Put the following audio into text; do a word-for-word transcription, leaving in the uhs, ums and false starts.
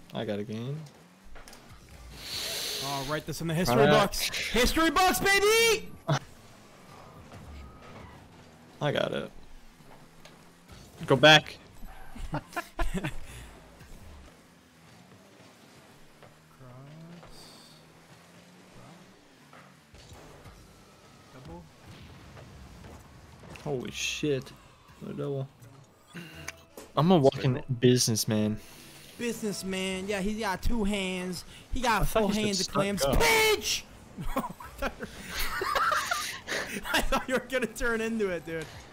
I got a game. Oh, write this in the history right. books. History books, baby! I got it. Go back. Holy shit. No double. I'm a walking businessman. Businessman, yeah, he's got two hands. He got four hands of clams. Pitch! I thought you were gonna turn into it, dude.